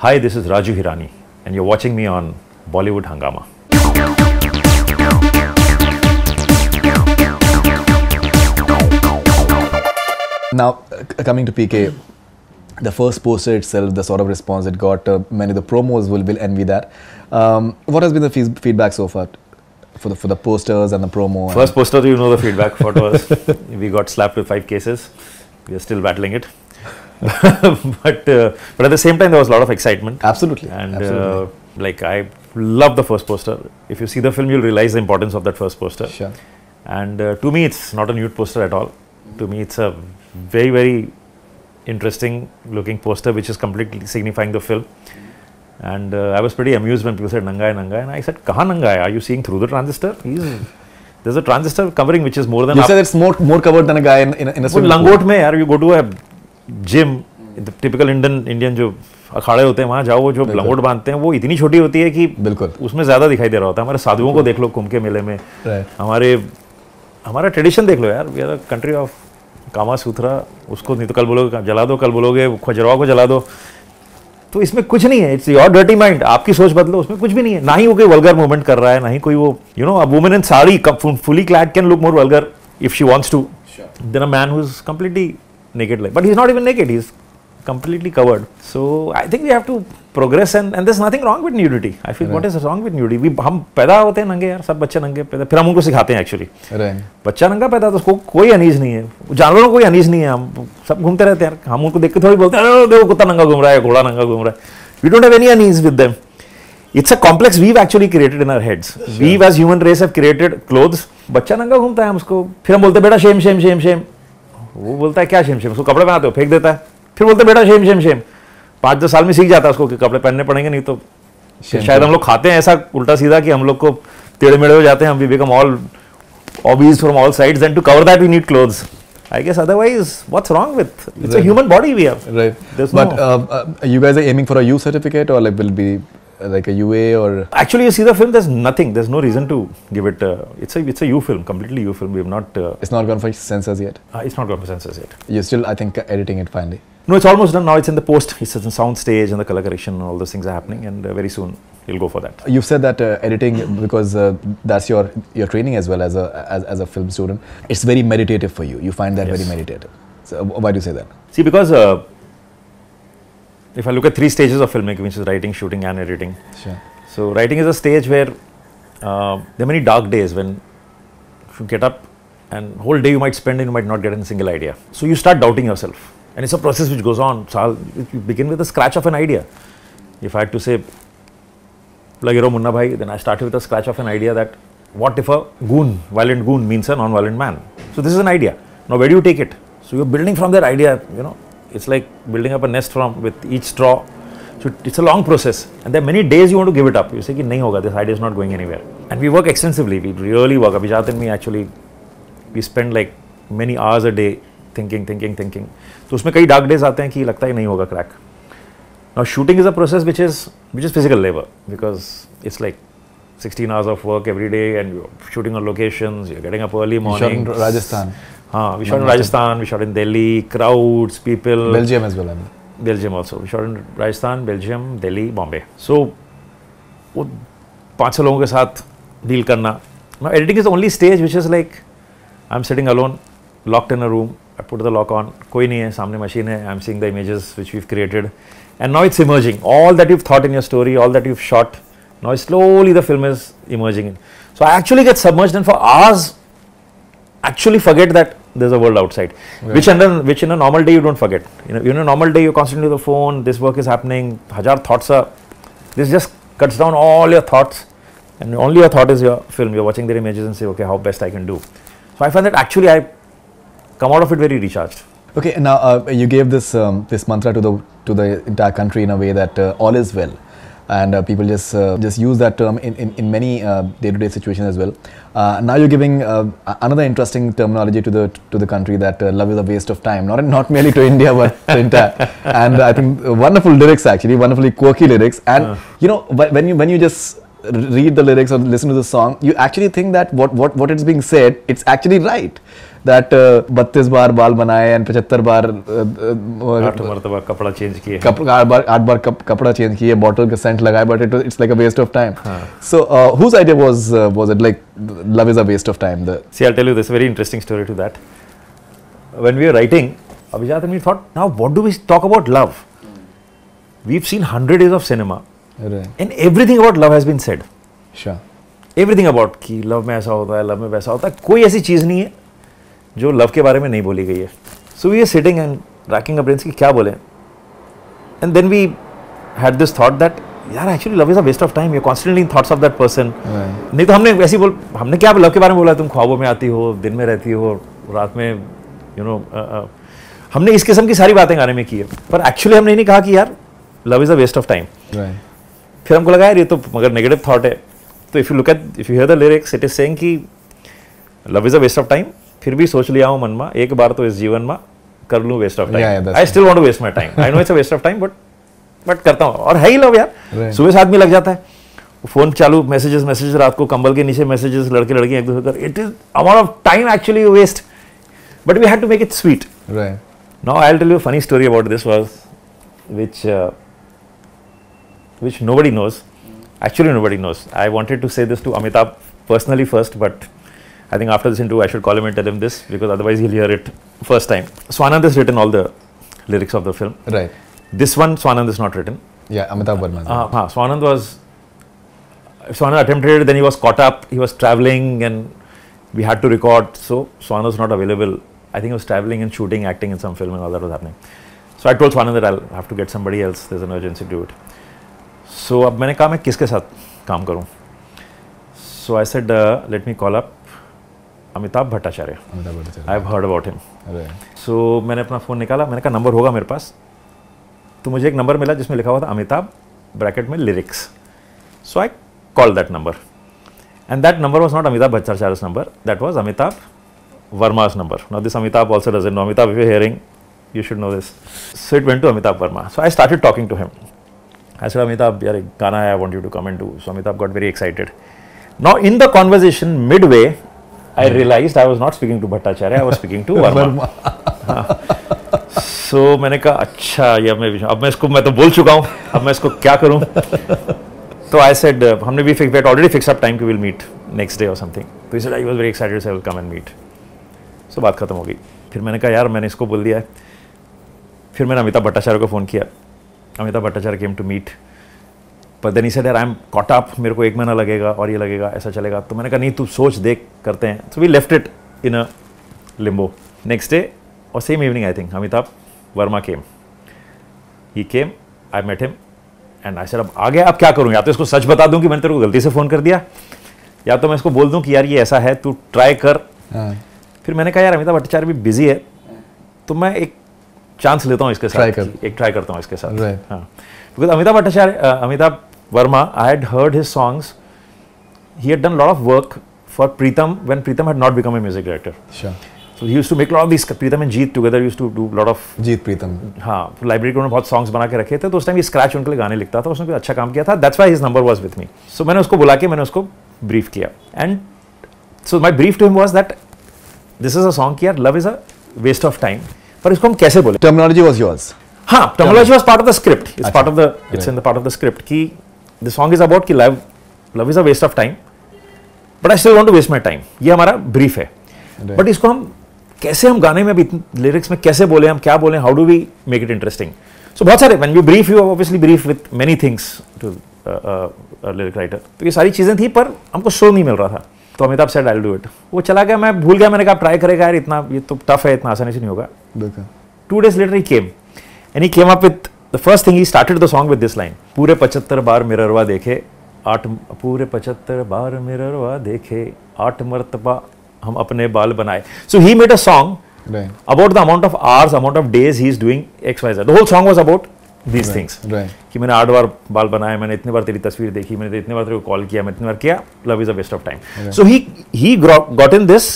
Hi, this is Raju Hirani, and you're watching me on Bollywood Hangama. Now, coming to PK, the first poster itself, the sort of response it got, many of the promos will envy that. What has been the feedback so far for the posters and the promo? First poster, you know the feedback for us. We got slapped with 5 cases. We are still battling it. but at the same time, there was a lot of excitement. Absolutely. And absolutely. like, I love the first poster. If you see the film, you'll realize the importance of that first poster. Sure. And to me, it's not a nude poster at all. To me, it's a very, very interesting looking poster which is completely signifying the film. And I was pretty amused when people said Nanga hai, and I said, Kahan Nanga hai? Are you seeing through the transistor? There's a transistor covering which is more than... You said it's more covered than a guy in a swimming pool. Langot mein, yaar, you go to a gym, the typical Indian जो अखाड़े होते हैं वहाँ जाओ, वो जो लंगोट बांधते हैं वो इतनी छोटी होती है कि बिल्कुल उसमें ज़्यादा दिखाई दे रहा होता है. हमारे साधुओं को देख लो कुंभ के मेले में, हमारा ट्रेडिशन देख लो यार. We are the country of Kama Sutra. उसको नहीं तो कल बोलोगे जला दो, कल बोलोगे खजुराहो को जला दो. तो इसमें कुछ नहीं है. It's your dirty mind. आपकी सोच बदलो, उसमें कुछ भी नहीं है. ना ही वो कोई वल्गर मूवमेंट कर रहा है, ना ही कोई वो a woman in sari fully clad can look more vulgar if she wants to then a man who is completely naked, like, but he's not even naked, he's completely covered. So I think we have to progress, and there's nothing wrong with nudity. I feel what is wrong with nudity? हम पैदा होते हैं नंगे यार, सब बच्चे नंगे पैदा, फिर हम उनको सिखाते हैं एक्चुअली. बच्चा नंगा पैदा तो उसको कोई अनीज नहीं है, जानवरों को कोई अनीज नहीं है. हम सब घूमते रहते हैं, हम उनको देख के थोड़ी बोलते हैं देखो कुत्ता नंगा घूम रहा है, घोड़ा नंगा घूम रहा है. We don't have any unease with them. It's a complex we've actually created in our heads. Sure. We as human race have created clothes. बच्चा नंगा घूमता है, हम उसको फिर हम बोलते हैं बेटा शेम शेम शेम शेम. वो बोलता है क्या शेम शेम, उसको कपड़े पहनाते हो फेंक देता है. फिर बोलते बेटा शेम शेम शेम. 5-10 साल में सीख जाता है उसको कि कपड़े पहनने पड़ेंगे, नहीं तो शायद हम लोग खाते हैं ऐसा उल्टा सीधा कि हम लोग को टेढ़े मेढ़े हो जाते हैं. हम we become all obese from all sides, and to cover that we need clothes. I guess otherwise what's wrong with it's a human body we have. Right. But you guys are aiming for a U certificate, or like will be like a UA, or actually you see the film, there's no reason to give it it's a U film, completely U film. We have not it's not gone for censors yet. It's not gone for censors yet. You're still, I think, editing it finally. No, it's almost done now. It's in the post, it's in sound stage and the color correction and all those things are happening, and very soon you'll go for that. You've said that editing, because that's your training as well as a film student, it's very meditative for you. You find that very meditative. So why do you say that? See, because if I look at 3 stages of filmmaking, which is writing, shooting and editing. Sure. So writing is a stage where there are many dark days when you get up and whole day you might spend and you might not get a single idea. So you start doubting yourself, and it's a process which goes on. So you begin with a scratch of an idea. If I had to say Lagero Munna Bhai, then I started with a scratch of an idea that what if a goon, violent goon, means a non-violent man. So this is an idea. Now where do you take it? So you're building from that idea, it's like building up a nest with each straw. So it's a long process, and there are many days you want to give it up. You say कि नहीं होगा, this idea is not going anywhere. And we work extensively. We really work. Abhijat and me actually, we spend like many hours a day thinking. तो उसमें कई dark days आते हैं कि लगता ही नहीं होगा crack. Now shooting is a process which is physical labor, because it's like 16 hours of work every day, and you're shooting on locations. You're getting up early morning. You shot in Rajasthan. We shot in Rajasthan. We shot in Delhi. Crowds, people. Belgium as well. Belgium also. We shot in Rajasthan, Belgium, Delhi, Bombay. So, वो 5 लोगों के साथ deal करना. Now editing is the only stage which is like I'm sitting alone, locked in a room. I put the lock on. कोई नहीं है, सामने machine है. I'm seeing the images which we've created, and now it's emerging. All that you've thought in your story, all that you've shot, now slowly the film is emerging. So I actually get submerged, and for hours, actually forget that there's a world outside, which in a normal day you don't forget. In a normal day you're constantly on the phone, this work is happening, hajar thoughts are, this just cuts down all your thoughts, and only your thought is your film. You're watching their images and say, okay, how best I can do. So I find that actually I come out of it very recharged. Okay, now you gave this this mantra to the entire country in a way that all is well. And people just use that term in many day-to-day situations as well. Now you're giving another interesting terminology to the country, that love is a waste of time, not merely to India but to entire. And I think wonderful lyrics, actually wonderfully quirky lyrics. And when you just read the lyrics or listen to the song, you actually think that what is being said, it's actually right. that 32 बार बाल बनाए and 75 बार 8 मरतबा कपड़ा change किए, 8 बार कपड़ा change किए, bottle का Saint लगाए, but it's like a waste of time. So whose idea was it like love is a waste of time? See, I'll tell you this very interesting story to that. When we were writing, Abhijat and me thought, now what do we talk about love? We've seen 100 years of cinema, right, and everything about love has been said. Sure. Everything about कि love में ऐसा होता है, love में वैसा होता है, कोई ऐसी चीज़ नहीं है जो love के बारे में नहीं बोली गई है. So we were sitting and racking our brains कि क्या बोले. And then we had this thought that यार actually love is a waste of time. You're constantly in thoughts of that person. Right. नहीं तो हमने क्या love के बारे में बोला, तुम ख्वाबों में आती हो, दिन में रहती हो, रात में हमने इस किस्म की सारी बातें गाने में की है, पर एक्चुअली हमने नहीं कहा कि यार love is a waste of time. फिर हमको लगा यार ये तो मगर नेगेटिव थॉट है. तो if you hear the lyrics, it is saying कि love is a waste of time. फिर भी सोच लिया हूँ मन में, एक बार तो इस जीवन में कर लूँ waste of time. I still want to waste my time. I know it's a waste of time, but करता हूँ. और है ही लव यार. सुबह से आदमी लग जाता है, फोन चालू, मैसेजेस, रात को कंबल के नीचे मैसेजेस, लड़के लड़कियां एक दूसरे. It is amount of time actually waste. But we had to make it sweet. Right. Now I'll tell you a funny story about this which nobody knows. Actually, nobody knows. I wanted to say this to Amitabh personally first, but I think after this interview I should call him and tell him this, because otherwise he'll hear it first time. Swanand has written all the lyrics of the film. Right. This one Swanand is not written. Yeah, Amitabh Barma. Swanand attempted it, then he was caught up. He was traveling and we had to record, so Swanand was not available. I think he was traveling and shooting, acting in some film, and all that was happening. So I told Swanand that I'll have to get somebody else. There's an urgency to do it. So अब मैंने कहा मैं किसके साथ काम करूं? So I said, let me call up Amitabh Bhattacharya. I've heard about him. Right. So मैंने अपना फ़ोन निकाला, मैंने कहा नंबर होगा मेरे पास. तो मुझे एक नंबर मिला जिसमें लिखा हुआ था अमिताभ ब्रैकेट में lyrics. So I called that number. And that number was not Amitabh Bhattacharya's number. That was Amitabh Verma's number. Now this Amitabh also doesn't know. Amitabh, if you're hearing, you should know this. So it went to Amitabh Verma. So I started talking to him. I said, Amitabh, yaar ek gana hai, I want you to come and do. So Amitabh got very excited. Now in the conversation, midway, I realized I was not speaking to Bhattacharya, I was speaking to Verma. So मैंने कहा अच्छा ये अब मैं तो बोल चुका हूँ, अब मैं इसको क्या करूँ. So I said, हमने भी we had already fixed up time कि we'll meet next day or something. So he said, I was very excited, so I will come and meet. So बात खत्म हो गई. फिर मैंने कहा यार मैंने इसको बोल दिया है. फिर मैंने अमिताभ भट्टाचार्य को फ़ोन किया. Amitabh Bhattacharya came to meet. But then he said, यार I'm caught up, मेरे को 1 महीना लगेगा और ये लगेगा, ऐसा चलेगा. तो मैंने कहा नहीं तू सोच देख करते हैं. So we left it in a limbo. Next day or same evening I think, Amitabh Verma came. He came, I met him. And I said अब आ गया, अब क्या करूँ? या तो इसको सच बता दूँ कि मैंने तेरे को गलती से फ़ोन कर दिया, या तो मैं इसको बोल दूँ कि यार ये ऐसा है, तू ट्राई कर. फिर मैंने कहा यार अमिताभ भट्टाचार्य भी बिजी है, तो मैं एक चांस लेता हूँ इसके साथ, एक ट्राई करता हूँ इसके साथ. हाँ, because Amitabh Verma, I had heard his songs. He had done lot of work for Pritam when Pritam had not become a music director. So he used to make a lot of these. Pritam and Jeet together used to do a lot of. Jeet Pritam. हाँ, library को उन्होंने बहुत songs बना के रखे थे, तो उस टाइम ये स्क्रैच उनके लिए गाने लिखता था, उसने कुछ अच्छा काम किया था. That's why his number was with me. So मैंने उसको बुला के मैंने उसको ब्रीफ किया. And so my brief to him was that this is a song कि यार love is a waste of time. पर इसको हम कैसे बोले? Terminology was yours. हाँ, terminology was part of the script. It's part of the. It's in the part of the script कि the song is about कि love is a waste of time, but I still want to waste my time. ये हमारा brief है. But इसको हम कैसे हम गाने में भी लिरिक्स में कैसे बोले, हम क्या बोले, how do we make it interesting. So बहुत सारे when you brief, you obviously brief with many things to lyric writer. तो ये सारी चीज़ें थी, पर हमको शो नहीं मिल रहा था. तो Amitabh said I will do it. वो चला गया, मैं भूल गया. मैंने कहा ट्राई करेगा यार, इतना ये तो टफ है, इतना आसानी से नहीं होगा. 2 days later he came and he came up with the first thing. He started the song with this line, पूरे 75 बार मिररवा देखे, पूरे 75 बार मिररवा देखे, 8 मरतबा हम अपने बाल बनाए. So he made a song about the amount of hours, amount of days he is doing XYZ. The whole song was about these things. कि मैंने 8 बार बाल बनाए, मैंने इतने बार तेरी तस्वीर देखी, मैंने इतने बार तेरे को कॉल किया, मैंने इतने बार किया. Love is a waste of time. So he got in this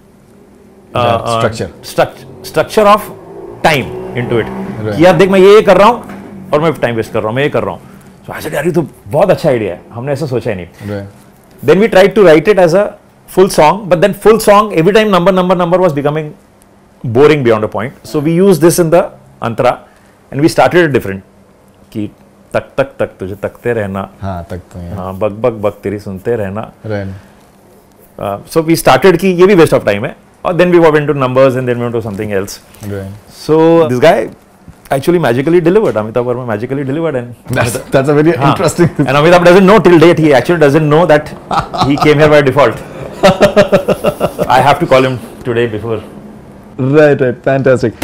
structure of time into it. कि यार देख मैं ये कर रहा हूँ और मैं टाइम वेस्ट कर रहा हूँ, मैं ये कर रहा हूँ. So I said यार ये तो बहुत अच्छा आइडिया है, हमने ऐसा सोचा ही नहीं. Then we tried to write it as a full song, but then full song every time number was becoming boring beyond a point. So we used this in the antara, and we started it different. कि तक तक तक तुझे तकते रहना, हाँ तक तो हाँ बक बक बक तेरी सुनते रहना. Right. So we started कि ये भी waste of time है, और then we went into numbers and then we went to something else. Right. So this guy actually magically delivered. Amitabh Verma magically delivered, and That's a very interesting. And Amitabh doesn't know till date. He actually doesn't know that he came here by default. I have to call him today before. Right, fantastic.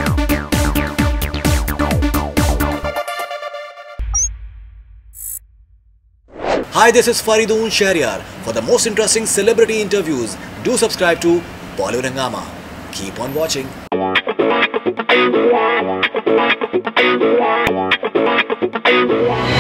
Hi, this is Faridoon Shahryar. For the most interesting celebrity interviews, do subscribe to Bollywood Hungama. Keep on watching.